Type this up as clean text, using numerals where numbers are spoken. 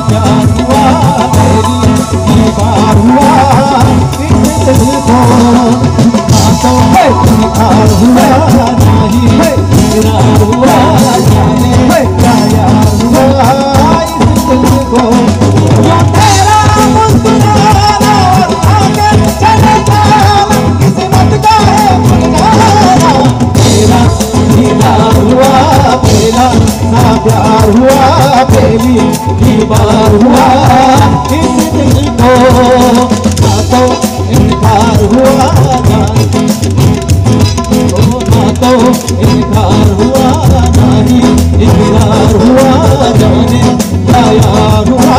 प्यार हुआ मेरी दीवार हुआ इस दिल को बातों में इनकार हुआ नहीं इकरार हुआ जाने क्या यार हुआ इस दिल को यो तेरा मुस्कुराना आगे चले जाना किस्मत का है फनकारा तेरा दीदार हुआ मेरा ना प्यार हुआ पहली दीवार हुआ इस दिल को ना तो इनकार हुआ ना तो इनकार हुआ नहीं इकरार हुआ जाने क्या यार हुआ